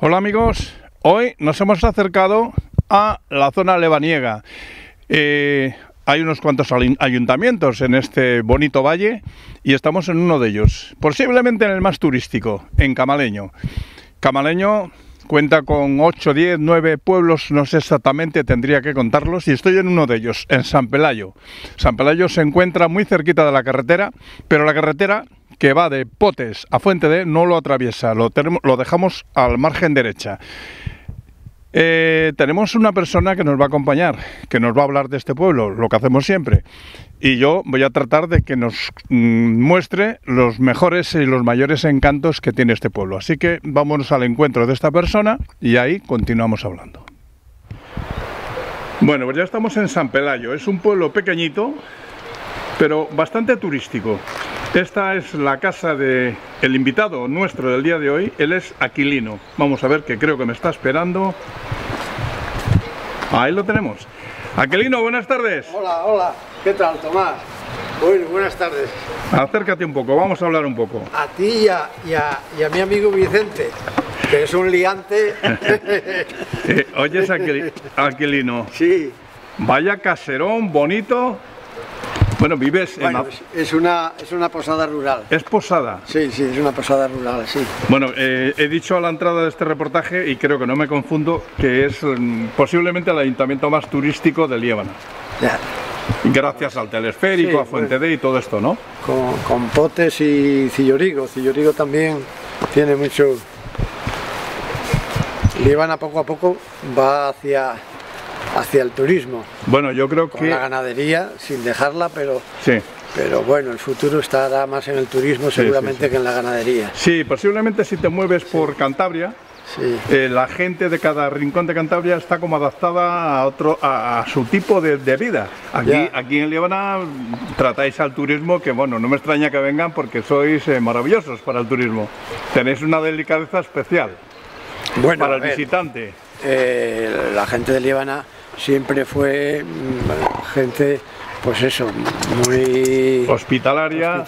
Hola amigos, hoy nos hemos acercado a la zona lebaniega. Hay unos cuantos ayuntamientos en este bonito valle y estamos en uno de ellos, posiblemente en el más turístico, en Camaleño. Camaleño cuenta con 8, 10, 9 pueblos, no sé exactamente, tendría que contarlos, y estoy en uno de ellos, en San Pelayo. San Pelayo se encuentra muy cerquita de la carretera, pero la carretera que va de Potes a Fuente de no lo atraviesa, lo dejamos al margen derecha. Tenemos una persona que nos va a acompañar, que nos va a hablar de este pueblo, lo que hacemos siempre, y yo voy a tratar de que nos muestre los mejores y los mayores encantos que tiene este pueblo. Así que vámonos al encuentro de esta persona y ahí continuamos hablando. Bueno, pues ya estamos en San Pelayo. Es un pueblo pequeñito, pero bastante turístico. Esta es la casa del invitado nuestro del día de hoy. Él es Aquilino. Vamos a ver, que creo que me está esperando. Ahí lo tenemos. Aquilino, buenas tardes. Hola, hola. ¿Qué tal, Tomás? Bueno, buenas tardes. Acércate un poco, vamos a hablar un poco. A ti y a mi amigo Vicente, que es un liante. Oyes, Aquilino. Sí. Vaya caserón, bonito. Bueno, vives en... Bueno, es una posada rural. ¿Es posada? Sí, sí, es una posada rural, sí. Bueno, he dicho a la entrada de este reportaje, y creo que no me confundo, que es posiblemente el ayuntamiento más turístico de Liébana. Ya. Gracias al telesférico, sí, a Fuente de y todo esto, ¿no? Con Potes y Cillorigo. Cillorigo también tiene mucho... Liébana poco a poco va hacia el turismo. Bueno, yo creo con la ganadería, sin dejarla, pero... Sí. Pero bueno, el futuro estará más en el turismo seguramente que en la ganadería. Sí, posiblemente si te mueves por Cantabria, la gente de cada rincón de Cantabria está como adaptada a su tipo de vida. Aquí en Liébana tratáis al turismo, que bueno, no me extraña que vengan porque sois maravillosos para el turismo. Tenéis una delicadeza especial para el visitante. La gente de Liébana siempre fue gente, pues eso, muy hospitalaria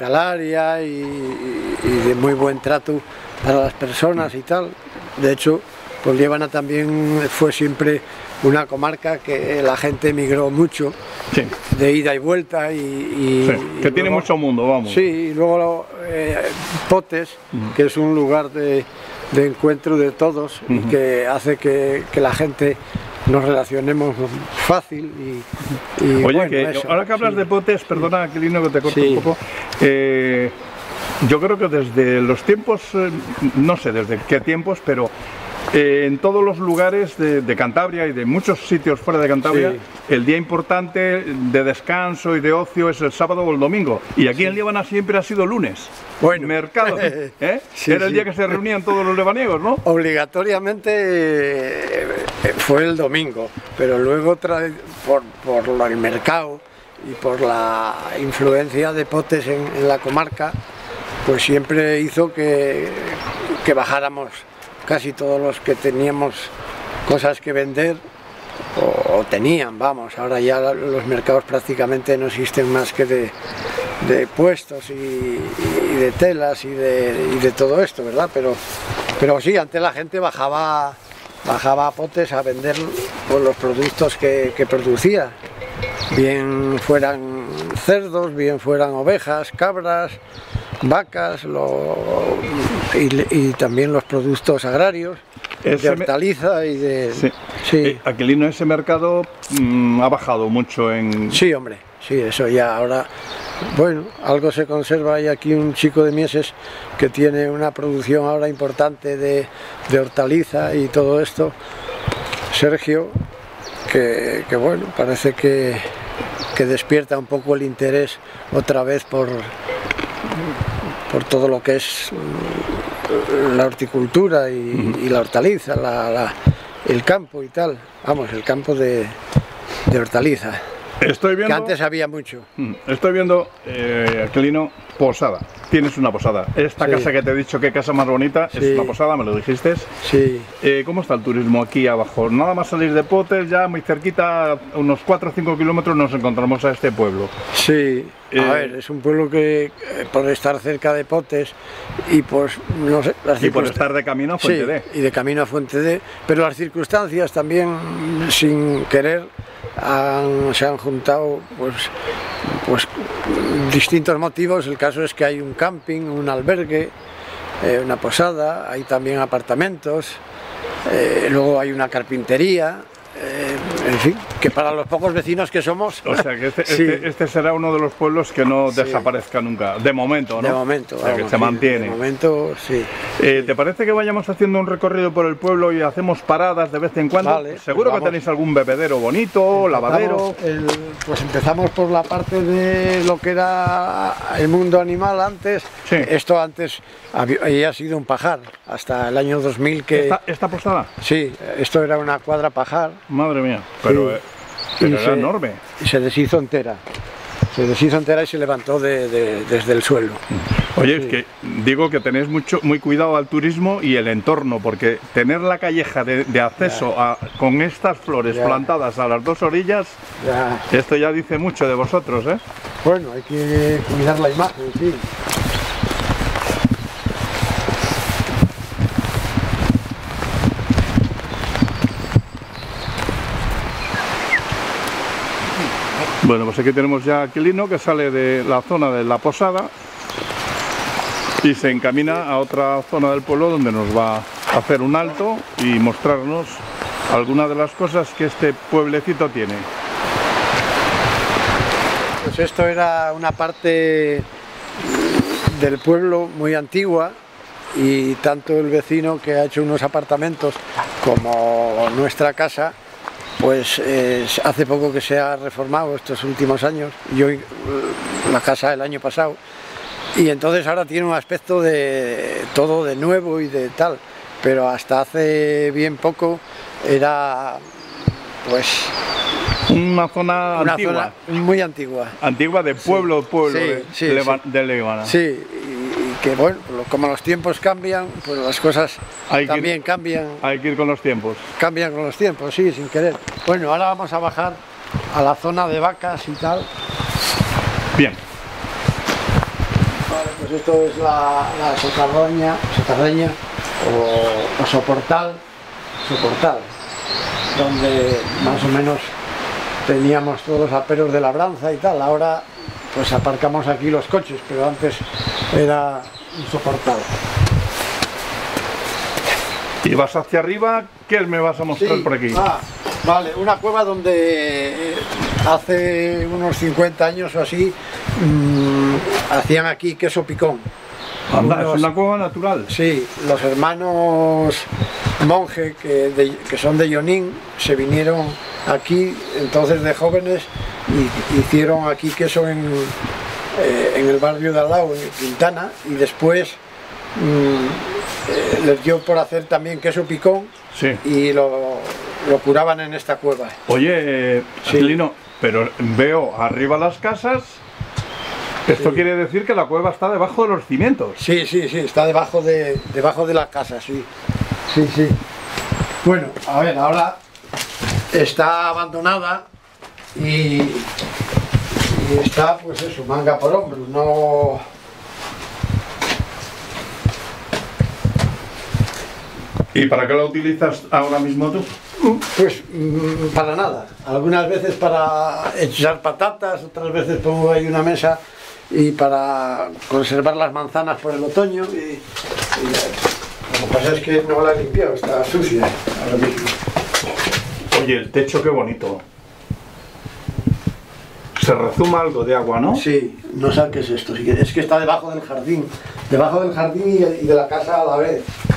y de muy buen trato para las personas y tal. De hecho, pues Liébana también fue siempre una comarca que la gente emigró mucho, sí, de ida y vuelta y que tiene luego, mucho mundo, vamos. Sí, y luego Potes, que es un lugar de encuentro de todos y que hace que la gente nos relacionemos fácil y oye, bueno, que eso, ahora que hablas de Potes, perdona Aquilino que te corto un poco, yo creo que desde los tiempos, no sé desde qué tiempos, pero en todos los lugares de Cantabria y de muchos sitios fuera de Cantabria, el día importante de descanso y de ocio es el sábado o el domingo. Y aquí en Liébana siempre ha sido lunes. Bueno. Mercado. Era el día que se reunían todos los lebaniegos, ¿no? Obligatoriamente fue el domingo, pero luego por el mercado y por la influencia de Potes en la comarca, pues siempre hizo que bajáramos casi todos los que teníamos cosas que vender o tenían, vamos, ahora ya los mercados prácticamente no existen más que de puestos y de telas y de todo esto, ¿verdad? Pero sí, antes la gente bajaba a Potes a vender pues, los productos que producía, bien fueran cerdos, bien fueran ovejas, cabras, vacas y también los productos agrarios, de hortaliza y de... Sí. Sí. Aquilino, ese mercado ha bajado mucho en... Sí, hombre, sí, eso ya ahora... Bueno, algo se conserva. Hay aquí un chico de Mieses que tiene una producción ahora importante de hortaliza y todo esto, Sergio, que bueno, parece que despierta un poco el interés otra vez por todo lo que es la horticultura y la hortaliza, el campo y tal, vamos, el campo de hortaliza. Estoy viendo, que antes había mucho. Estoy viendo, Aquilino, posada. tienes una posada. Esta casa que te he dicho, qué casa más bonita, es una posada, me lo dijiste. Sí. ¿Cómo está el turismo aquí abajo? Nada más salir de Potes, ya muy cerquita, unos 4 o 5 kilómetros nos encontramos a este pueblo. Sí, a ver, es un pueblo que por estar cerca de Potes y pues, no sé, y por estar de camino a Fuente D. Y de camino a Fuente D, pero las circunstancias también, sin querer, se han juntado pues distintos motivos. El caso es que hay un camping, un albergue, una posada, hay también apartamentos, luego hay una carpintería, en fin, que para los pocos vecinos que somos... O sea que este será uno de los pueblos que no desaparezca nunca, de momento, ¿no? De momento, o sea, que se mantiene. De momento, sí. ¿Te parece que vayamos haciendo un recorrido por el pueblo y hacemos paradas de vez en cuando? Vale, Seguro pues que tenéis algún bebedero bonito, lavadero... Pues empezamos por la parte de lo que era el mundo animal antes. Sí. Esto antes había sido un pajar, hasta el año 2000 que... ¿Esta posada? Sí, esto era una cuadra pajar. Madre mía, pero era enorme. Y se deshizo entera. Se deshizo entera y se levantó desde el suelo. Oye, es que digo que tenéis muy cuidado al turismo y el entorno, porque tener la calleja de acceso con estas flores plantadas a las dos orillas, esto ya dice mucho de vosotros, ¿eh? Bueno, hay que cuidar la imagen, sí. Bueno, pues aquí tenemos ya a Aquilino, que sale de la zona de la posada y se encamina a otra zona del pueblo donde nos va a hacer un alto y mostrarnos algunas de las cosas que este pueblecito tiene. Pues esto era una parte del pueblo muy antigua y tanto el vecino que ha hecho unos apartamentos como nuestra casa, pues hace poco que se ha reformado estos últimos años, yo la casa el año pasado, y entonces ahora tiene un aspecto de todo de nuevo y de tal, pero hasta hace bien poco era pues una zona antigua. Zona muy antigua. Antigua de pueblo, de Leibana. Sí, y que bueno, como los tiempos cambian, pues las cosas también cambian. Hay que ir con los tiempos. Cambian con los tiempos, sí, sin querer. Bueno, ahora vamos a bajar a la zona de vacas y tal. Bien. Vale, pues esto es la socarreña o soportal, donde más o menos teníamos todos los aperos de labranza y tal. Ahora pues aparcamos aquí los coches, pero antes era un soportal. Y vas hacia arriba, ¿qué me vas a mostrar por aquí? Vale, una cueva donde hace unos 50 años o así hacían aquí queso picón. Anda, es una cueva natural. Sí, los hermanos Monje, que son de Yonín, se vinieron aquí entonces de jóvenes y hicieron aquí queso en el barrio de al lado, en Quintana, y después les dio por hacer también queso picón y lo curaban en esta cueva. Oye, Aquilino, pero veo arriba las casas. Esto quiere decir que la cueva está debajo de los cimientos. Sí, está debajo de la casa, sí. Bueno, a ver, ahora está abandonada y está, pues eso, manga por hombro, no... ¿Y para qué la utilizas ahora mismo tú? Pues para nada. Algunas veces para echar patatas, otras veces pongo ahí una mesa y para conservar las manzanas por el otoño. Y lo que pasa es que no la he limpiado, está sucia ahora mismo. Oye, el techo qué bonito. Se rezuma algo de agua, ¿no? Sí, no sé qué es esto. Es que está debajo del jardín y de la casa a la vez.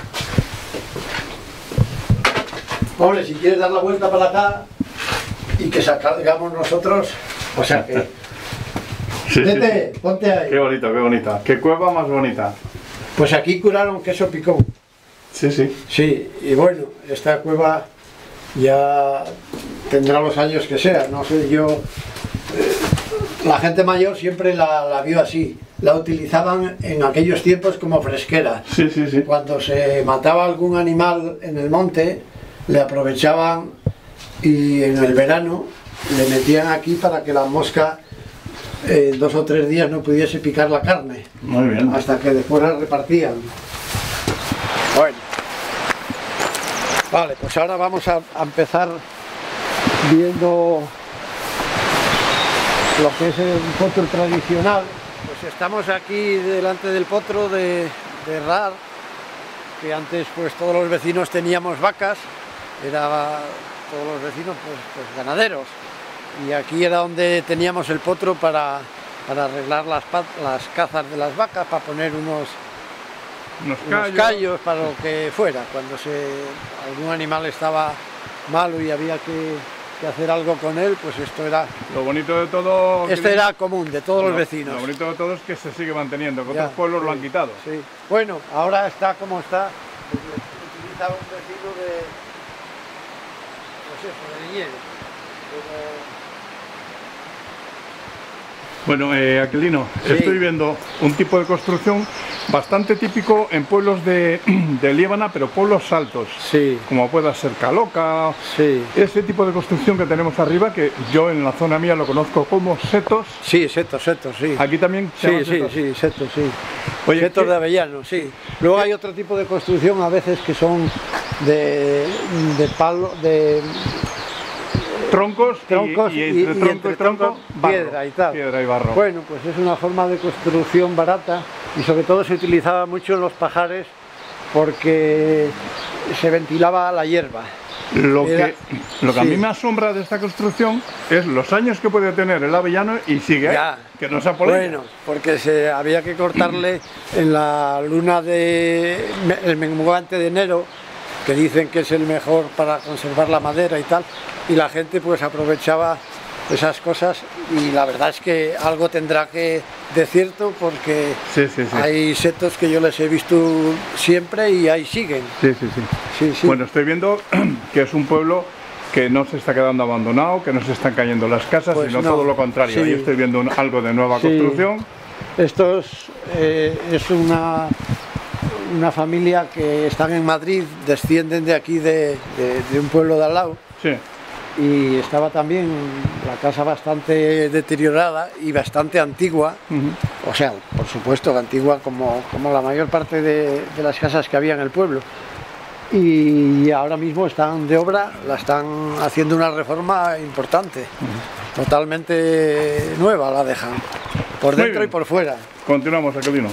Hombre, si quieres dar la vuelta para acá y que salgamos nosotros, o sea que... Vete, ponte ahí. Qué bonito, qué bonita. Qué cueva más bonita. Pues aquí curaron queso picón. Sí. Sí, y bueno, esta cueva ya tendrá los años que sea, no sé yo, la gente mayor siempre la vio así. La utilizaban en aquellos tiempos como fresquera. Sí, sí, sí. Cuando se mataba algún animal en el monte, le aprovechaban y en el verano le metían aquí para que la mosca 2 o 3 días no pudiese picar la carne. Muy bien. Hasta que después la repartían. Bueno. Vale, pues ahora vamos a empezar viendo lo que es el potro tradicional. Pues estamos aquí delante del potro de Rar, que antes pues todos los vecinos teníamos vacas, todos los vecinos pues ganaderos, y aquí era donde teníamos el potro para arreglar las cazas de las vacas, para poner unos callos para lo que fuera, cuando algún animal estaba malo y había que hacer algo con él, pues esto era... Lo bonito de todo... Esto era común de todos los vecinos. Lo bonito de todo es que se sigue manteniendo, que otros Ya, pueblos sí, lo han quitado. Sí. Bueno, ahora está como está, pues, utilizaba un vecino de... pues eso, de niñero. Bueno, Aquilino, Sí. estoy viendo un tipo de construcción bastante típico en pueblos de Líbana, pero pueblos altos, Sí, como pueda ser Caloca, sí. ese tipo de construcción que tenemos arriba, que yo en la zona mía lo conozco como setos. Sí, setos, sí. Aquí también se llaman setos. Sí, setos, sí. Oye, Setos ¿qué- de avellano, sí. Luego hay otro tipo de construcción a veces que son de palo, de troncos troncos y entre tronco, barro, piedra y tal. Piedra y barro. Bueno, pues es una forma de construcción barata y sobre todo se utilizaba mucho en los pajares porque se ventilaba la hierba. Lo que a sí. mí me asombra de esta construcción es los años que puede tener el avellano y sigue ahí, Ya. que no se apoya. Bueno, porque había que cortarle en la luna el menguante de enero, que dicen que es el mejor para conservar la madera y tal, y la gente pues aprovechaba esas cosas y la verdad es que algo tendrá que de cierto porque Sí. hay setos que yo les he visto siempre y ahí siguen. Sí. Sí. Bueno, estoy viendo que es un pueblo que no se está quedando abandonado, que no se están cayendo las casas, Pues sino no. todo lo contrario. Sí. Ahí estoy viendo algo de nueva Sí. construcción. Esto es una familia que están en Madrid, descienden de aquí de un pueblo de al lado. Sí. Y estaba también la casa bastante deteriorada y bastante antigua, o sea, por supuesto, antigua como la mayor parte de las casas que había en el pueblo. Y ahora mismo están de obra, la están haciendo una reforma importante, totalmente nueva la dejan, por Muy dentro bien. y por fuera. Continuamos, Aquilino.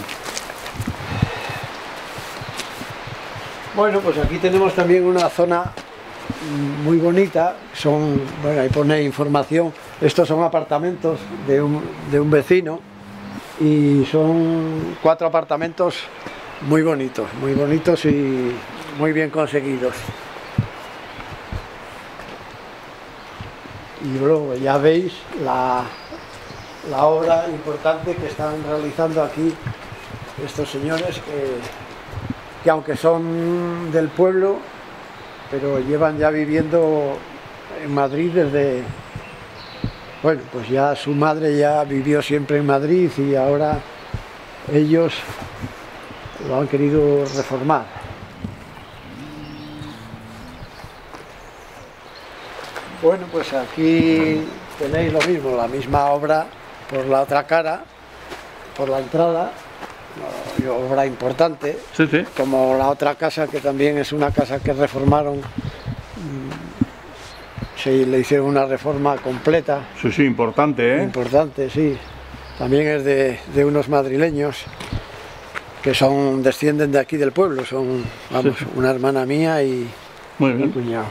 Bueno, pues aquí tenemos también una zona muy bonita, bueno, ahí pone información, estos son apartamentos de un vecino y son 4 apartamentos muy bonitos y muy bien conseguidos. Y luego ya veis la obra importante que están realizando aquí estos señores que aunque son del pueblo, pero llevan ya viviendo en Madrid desde... Bueno, pues ya su madre ya vivió siempre en Madrid y ahora ellos lo han querido reformar. Bueno, pues aquí tenéis lo mismo, la misma obra por la otra cara, por la entrada, obra importante. Sí. Como la otra casa, que también es una casa que reformaron, se le hicieron una reforma completa, Sí, importante, ¿eh? importante, sí. También es de unos madrileños que descienden de aquí del pueblo, son, vamos, Sí. una hermana mía y Muy mi bien. cuñado.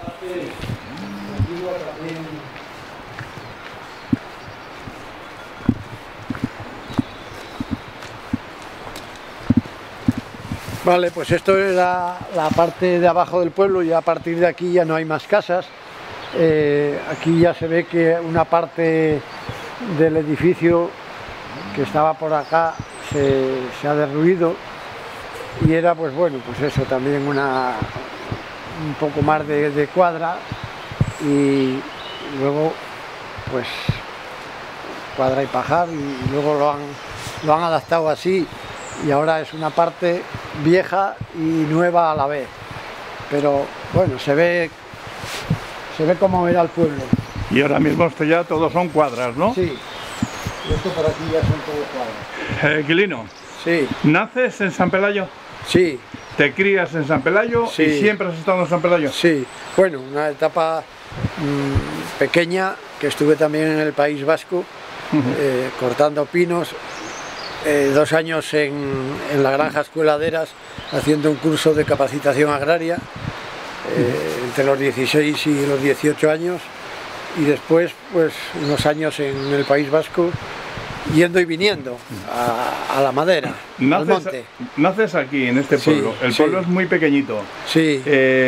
Vale, pues esto era la parte de abajo del pueblo y a partir de aquí ya no hay más casas. Aquí ya se ve que una parte del edificio que estaba por acá se ha derruido y era pues bueno, pues eso, también un poco más de cuadra y luego pues Cuadra y Pajar, y luego lo han adaptado así, y ahora es una parte vieja y nueva a la vez. Pero bueno, se ve cómo era el pueblo. Y ahora mismo esto ya todos son cuadras, ¿no? Sí, y esto por aquí ya son todos cuadras. Quilino, Sí, ¿naces en San Pelayo? sí, ¿Te crías en San Pelayo Sí. y siempre has estado en San Pelayo? sí. Bueno, una etapa pequeña, que estuve también en el País Vasco, cortando pinos, 2 años en la granja Escueladeras, haciendo un curso de capacitación agraria, entre los 16 y los 18 años, y después pues unos años en el País Vasco, yendo y viniendo a la madera, al monte. Naces aquí, en este Sí, pueblo. El sí. pueblo es muy pequeñito. Sí,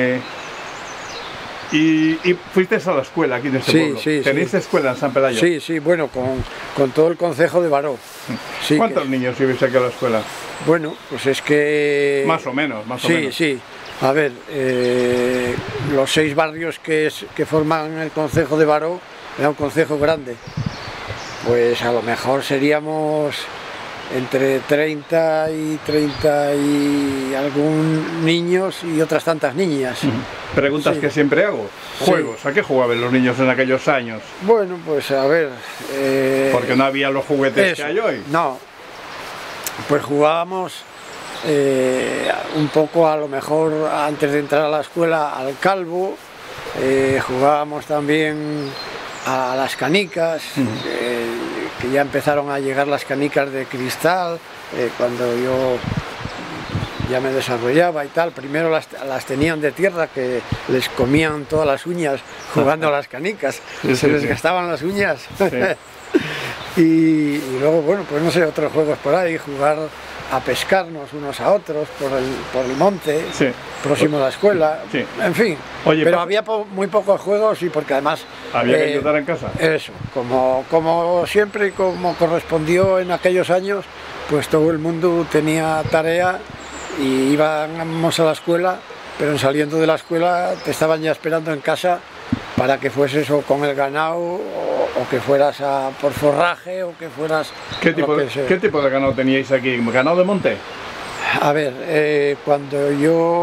Y fuiste a la escuela aquí en este Sí, pueblo. sí, ¿Tenéis sí. escuela en San Pelayo? sí, sí, bueno, con todo el concejo de Baró. Sí, ¿Cuántos niños ibais aquí a la escuela? Bueno, pues es que... Más o menos, más o Sí, menos. sí. A ver, los 6 barrios que forman el concejo de Baró, era un concejo grande. Pues a lo mejor seríamos entre 30 y algún niños y otras tantas niñas. Preguntas Sí. que siempre hago. Sí. Juegos, ¿a qué jugaban los niños en aquellos años? Bueno, pues a ver... Porque no había los juguetes eso, que hay hoy. No, pues jugábamos un poco, a lo mejor antes de entrar a la escuela, al calvo, jugábamos también a las canicas, que ya empezaron a llegar las canicas de cristal, cuando yo ya me desarrollaba y tal. Primero las tenían de tierra, que les comían todas las uñas jugando a las canicas, Sí, se sí, les sí. gastaban las uñas. Sí. Y luego, bueno, pues no sé, otros juegos por ahí, jugar a pescarnos unos a otros por el monte, Sí. próximo a la escuela, Sí. en fin. Oye, pero pasa- había muy pocos juegos, y porque además... Había que ayudar en casa. Eso, como siempre y como correspondió en aquellos años, pues todo el mundo tenía tarea y íbamos a la escuela, pero saliendo de la escuela te estaban ya esperando en casa para que fueses o con el ganado o que fueras por forraje o que fueras... ¿Qué tipo, lo que sea. ¿Qué tipo de ganado teníais aquí? ¿Ganado de monte? A ver, cuando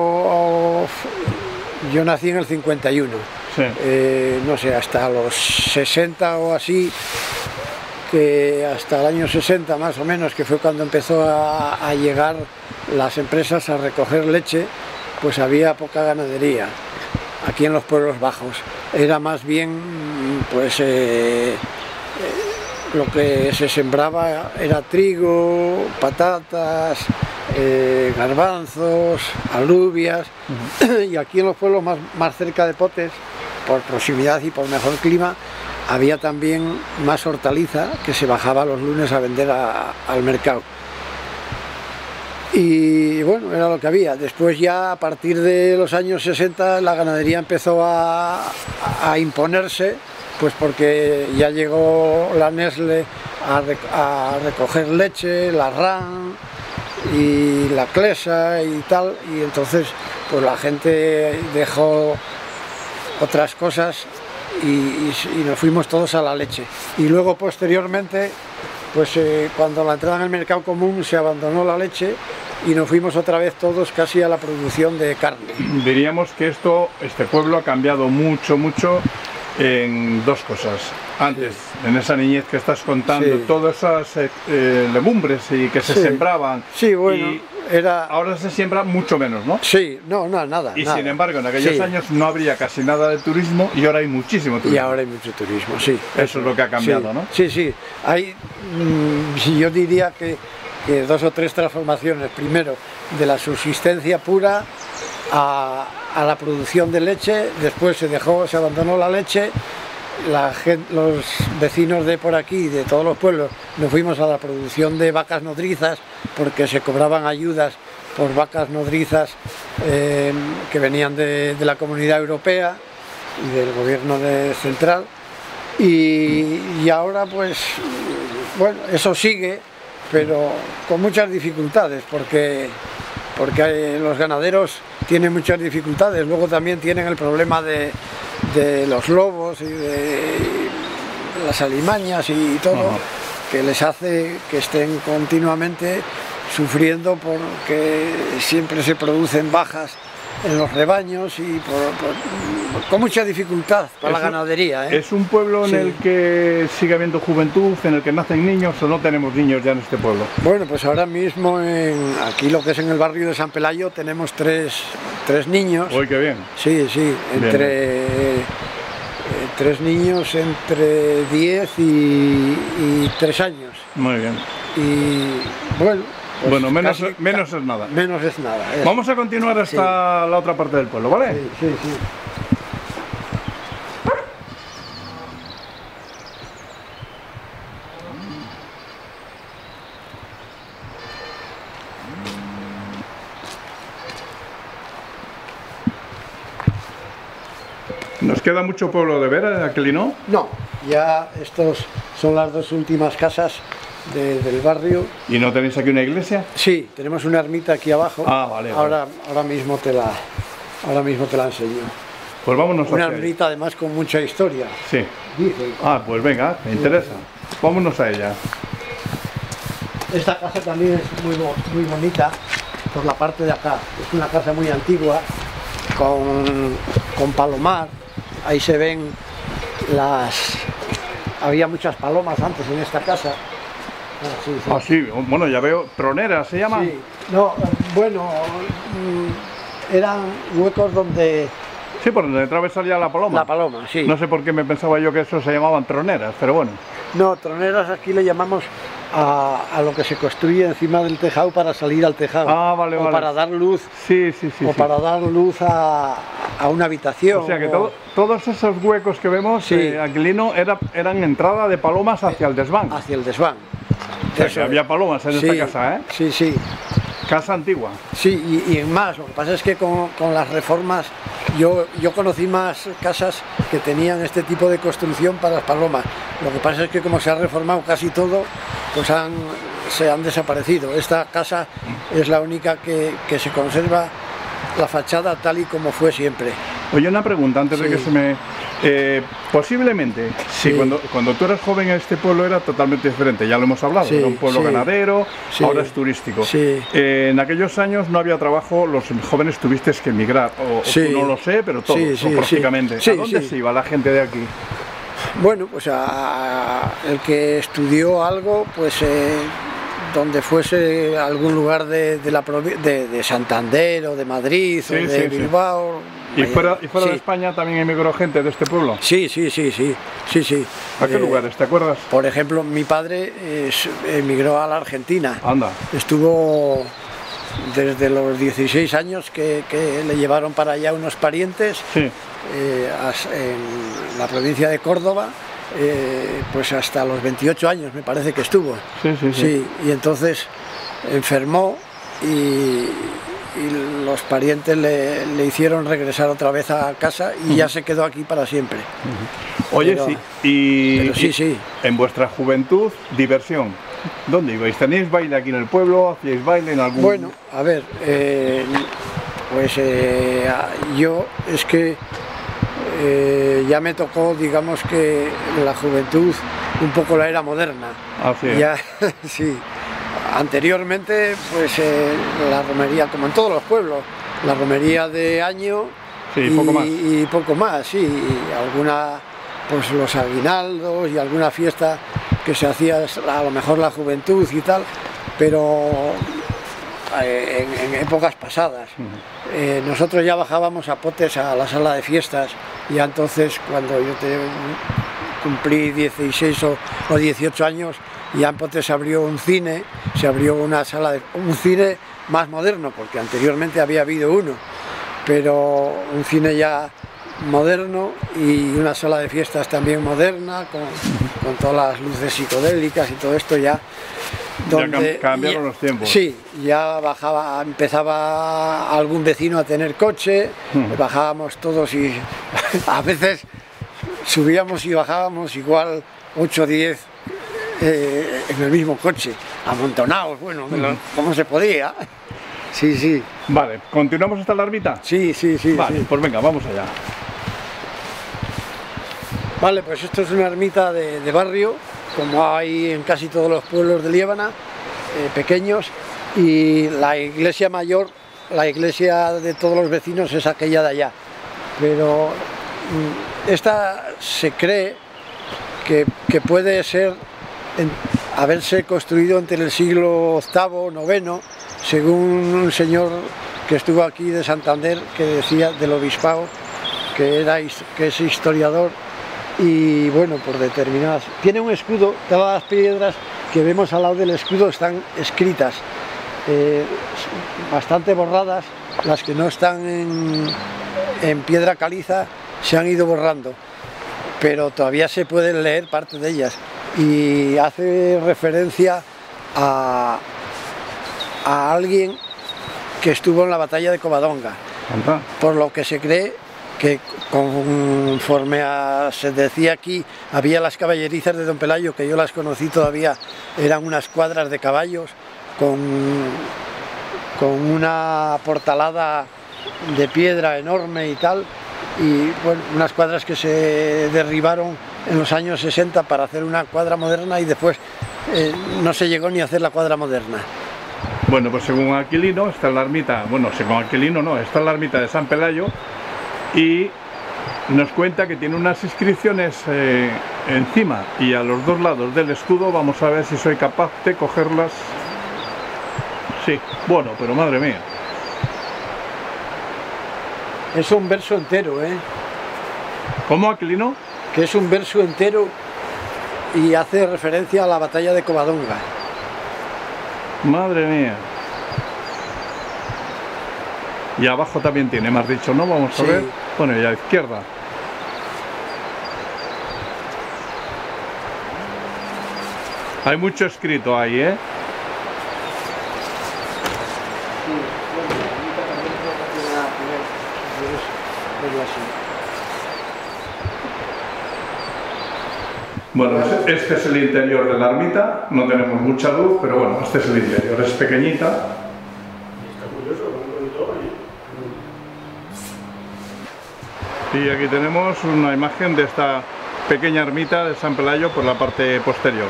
yo nací en el 51, Sí. no sé, hasta los 60 o así, que hasta el año 60 más o menos, que fue cuando empezó a llegar las empresas a recoger leche, pues había poca ganadería aquí en los pueblos bajos. Era más bien, pues lo que se sembraba era trigo, patatas, garbanzos, alubias, y aquí en los pueblos más cerca de Potes, por proximidad y por mejor clima, había también más hortaliza, que se bajaba los lunes a vender al mercado. Y bueno, era lo que había. Después ya, a partir de los años 60, la ganadería empezó a imponerse, pues porque ya llegó la Nestlé a recoger leche, la RAM y la Clesa y tal, y entonces pues la gente dejó otras cosas y nos fuimos todos a la leche. Y luego, posteriormente, pues cuando la entrada en el mercado común, se abandonó la leche y nos fuimos otra vez todos casi a la producción de carne. Diríamos que este pueblo ha cambiado mucho, mucho en dos cosas. Antes, en esa niñez que estás contando, Sí. todas esas legumbres y que se Sí. sembraban. Sí, bueno, y era... ahora se siembra mucho menos, ¿no? Sí, no, nada. Y nada. sin embargo, en aquellos Sí. años no habría casi nada de turismo y ahora hay muchísimo turismo. Y ahora hay mucho turismo, sí. Eso es lo que ha cambiado, Sí, ¿no? Sí, sí. Hay, yo diría que 2 o 3 transformaciones. Primero, de la subsistencia pura a la producción de leche. Después se abandonó la leche. Los vecinos de por aquí, de todos los pueblos, nos fuimos a la producción de vacas nodrizas, porque se cobraban ayudas por vacas nodrizas que venían de la Comunidad Europea y del gobierno central. Y ahora, pues, bueno, eso sigue, pero con muchas dificultades, porque los ganaderos tienen muchas dificultades. Luego también tienen el problema de los lobos y de las alimañas y todo. que les hace que estén continuamente sufriendo porque siempre se producen bajas en los rebaños y con mucha dificultad para la ganadería. ¿Es un pueblo en el que sigue habiendo juventud, en el que nacen niños, o no tenemos niños ya en este pueblo? Bueno, pues ahora mismo aquí lo que es en el barrio de San Pelayo tenemos tres niños. ¡Uy, qué bien! Sí, tres niños entre 10 y 3 años. Muy bien. Y bueno... Pues bueno, menos es nada. Menos es nada. Vamos a continuar hasta la otra parte del pueblo, ¿vale? Sí. ¿Nos queda mucho pueblo de ver, Aquilino? No, ya estos son las dos últimas casas del barrio. ¿Y no tenéis aquí una iglesia? Sí, tenemos una ermita aquí abajo. Ah, vale. Ahora mismo te la enseño. Pues vámonos una hacia ermita ahí. Además con mucha historia. Sí. Dicen. Ah, pues venga, me interesa. Vámonos a ella. Esta casa también es muy bonita por la parte de acá. Es una casa muy antigua con palomar. Ahí se ven había muchas palomas antes en esta casa. Ah, sí, bueno, ya veo, troneras se llaman. Sí, no, bueno, eran huecos donde... Sí, por donde entraba y salía la paloma. La paloma, sí. No sé por qué me pensaba yo que eso se llamaban troneras, pero bueno. No, troneras aquí le llamamos a lo que se construye encima del tejado para salir al tejado. Ah, vale, o para dar luz. Sí. Para dar luz a una habitación. O sea que todos esos huecos que vemos, Aquilino, eran entrada de palomas hacia el desván. Hacia el desván. O sea, que había palomas en esta casa, ¿eh? Sí. Casa antigua. Sí, y en más. Lo que pasa es que con las reformas yo conocí más casas que tenían este tipo de construcción para las palomas. Lo que pasa es que como se ha reformado casi todo, pues se han desaparecido. Esta casa es la única que se conserva la fachada tal y como fue siempre. Oye, una pregunta antes de que se me... posiblemente, cuando tú eras joven este pueblo era totalmente diferente, ya lo hemos hablado, era un pueblo ganadero, ahora es turístico. En aquellos años no había trabajo, los jóvenes tuvisteis que emigrar, o no lo sé, pero todos, o prácticamente. ¿A dónde se iba la gente de aquí? Bueno, pues el que estudió algo, pues donde fuese algún lugar de Santander o de Madrid o de Bilbao. ¿Y fuera de España también emigró gente de este pueblo? Sí. ¿A qué lugares? ¿Te acuerdas? Por ejemplo, mi padre emigró a la Argentina. Anda. Estuvo desde los 16 años que le llevaron para allá unos parientes en la provincia de Córdoba. Pues hasta los 28 años me parece que estuvo. Sí, y entonces enfermó y los parientes le hicieron regresar otra vez a casa y ya se quedó aquí para siempre. Oye, pero sí. En vuestra juventud, diversión, ¿dónde ibais? ¿Tenéis baile aquí en el pueblo? ¿Hacíais baile en algún...? Bueno, a ver, yo es que ya me tocó, digamos que la juventud, un poco la era moderna. Así es. Ya, sí. Anteriormente, pues la romería, como en todos los pueblos, la romería de año y poco más, sí. Y alguna, pues los aguinaldos y alguna fiesta que se hacía a lo mejor la juventud y tal, pero en épocas pasadas. Nosotros ya bajábamos a Potes a la sala de fiestas, y entonces cuando yo cumplí 16 o 18 años, ya en Potes se abrió un cine, se abrió un cine más moderno, porque anteriormente había habido uno, pero un cine ya moderno y una sala de fiestas también moderna, con todas las luces psicodélicas y todo esto ya. Ya cambiaron los tiempos. Sí, ya empezaba algún vecino a tener coche, bajábamos todos y a veces subíamos y bajábamos igual 8 o 10 en el mismo coche, amontonados, bueno, como se podía. Sí. Vale, ¿continuamos hasta la ermita? Sí. Vale, pues venga, vamos allá. Vale, pues esto es una ermita de barrio como hay en casi todos los pueblos de Liébana, pequeños, y la iglesia mayor, la iglesia de todos los vecinos es aquella de allá. Pero esta se cree que puede ser, haberse construido entre el siglo VIII, IX, según un señor que estuvo aquí de Santander, que decía del obispado, que es historiador, y bueno, por determinadas... Tiene un escudo, todas las piedras que vemos al lado del escudo están escritas, bastante borradas, las que no están en piedra caliza se han ido borrando, pero todavía se pueden leer parte de ellas, y hace referencia a alguien que estuvo en la batalla de Covadonga, por lo que se cree que conforme se decía aquí, había las caballerizas de Don Pelayo, que yo las conocí todavía, eran unas cuadras de caballos con una portalada de piedra enorme y tal, y bueno, unas cuadras que se derribaron en los años 60 para hacer una cuadra moderna, y después no se llegó ni a hacer la cuadra moderna. Bueno, pues según Aquilino está en la ermita, bueno, según Aquilino no, está en la ermita de San Pelayo, y nos cuenta que tiene unas inscripciones encima y a los dos lados del escudo. Vamos a ver si soy capaz de cogerlas. Sí, bueno, pero madre mía. Es un verso entero, ¿eh? ¿Cómo, Aquilino? Que es un verso entero y hace referencia a la batalla de Covadonga. Madre mía. Y abajo también tiene, me has dicho, ¿no? Vamos a ver. Bueno, y a la izquierda. Hay mucho escrito ahí, ¿eh? Bueno, este es el interior de la ermita, no tenemos mucha luz, pero bueno, este es el interior, es pequeñita. Está curioso, muy bonito. Y aquí tenemos una imagen de esta pequeña ermita de San Pelayo por la parte posterior.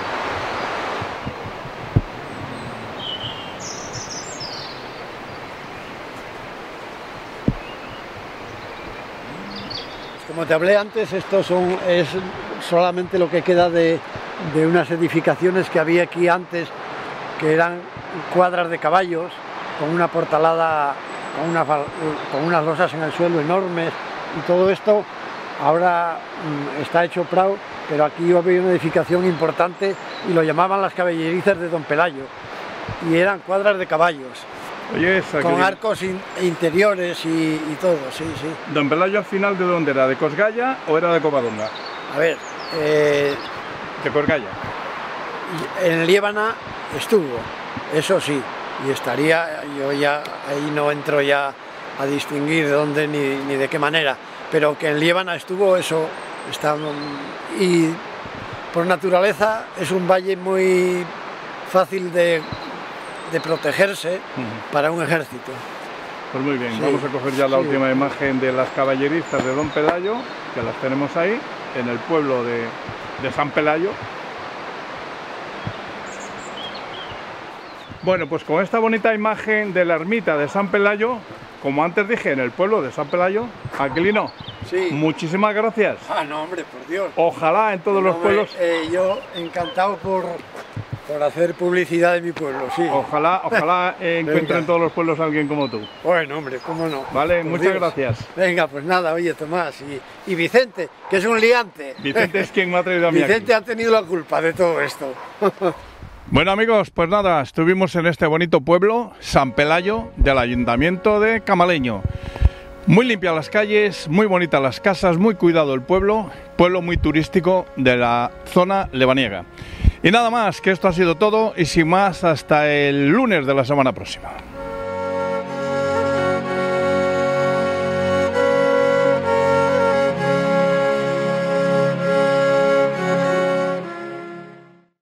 Como te hablé antes, esto es solamente lo que queda de unas edificaciones que había aquí antes, que eran cuadras de caballos, con una portalada, con unas losas en el suelo enormes, y todo esto ahora está hecho prado, pero aquí había una edificación importante y lo llamaban las caballerizas de Don Pelayo, y eran cuadras de caballos. Oye, con arcos interiores y todo, sí, sí. ¿Don Pelayo al final de dónde era? ¿De Cosgalla o era de Covadonga? A ver, de Cosgalla. En Liébana estuvo, eso sí, y estaría, yo ya ahí no entro ya a distinguir de dónde ni de qué manera, pero que en Liébana estuvo, eso está. Y por naturaleza es un valle muy fácil de protegerse para un ejército. Pues muy bien, sí, vamos a coger ya la última imagen de las caballerizas de Don Pelayo, que las tenemos ahí, en el pueblo de San Pelayo. Bueno, pues con esta bonita imagen de la ermita de San Pelayo, como antes dije, en el pueblo de San Pelayo, Aquilino, sí, muchísimas gracias. Ah, no, hombre, por Dios. Ojalá en todos los pueblos... yo encantado por hacer publicidad de mi pueblo, sí. Ojalá encuentre en todos los pueblos a alguien como tú. Bueno, hombre, cómo no. Vale, por muchas Dios. Gracias. Venga, pues nada, oye, Tomás, y Vicente, que es un liante. Vicente es quien me ha traído a mí Vicente aquí. ha tenido la culpa de todo esto. Bueno, amigos, pues nada, estuvimos en este bonito pueblo, San Pelayo, del Ayuntamiento de Camaleño. Muy limpias las calles, muy bonitas las casas, muy cuidado el pueblo muy turístico de la zona lebaniega. Y nada más, que esto ha sido todo, y sin más, hasta el lunes de la semana próxima.